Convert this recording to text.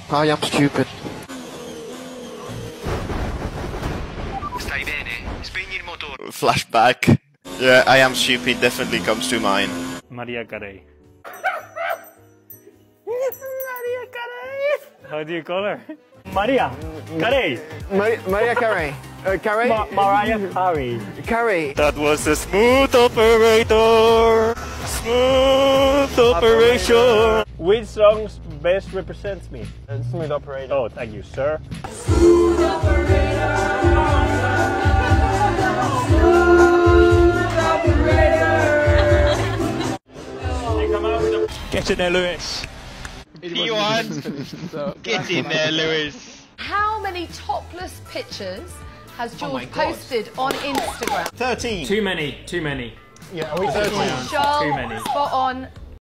I am stupid. Stai bene? Spegni il motore. Flashback. Yeah, I am stupid definitely comes to mind. Maria Carey. Maria Carey. How do you call her? Maria Carey. Maria Carey. Carey? Mariah Carey. Carey. That was a smooth operator. Smooth operation. Which songs best represents me? Smooth operator. Oh, thank you, sir. Smooth operator. Smooth operator. Get in there, Lewis. P1. Get in there, Lewis. How many topless pictures has George posted on Instagram? 13. Too many. Yeah, are we 13? Joel, Too many. spot on.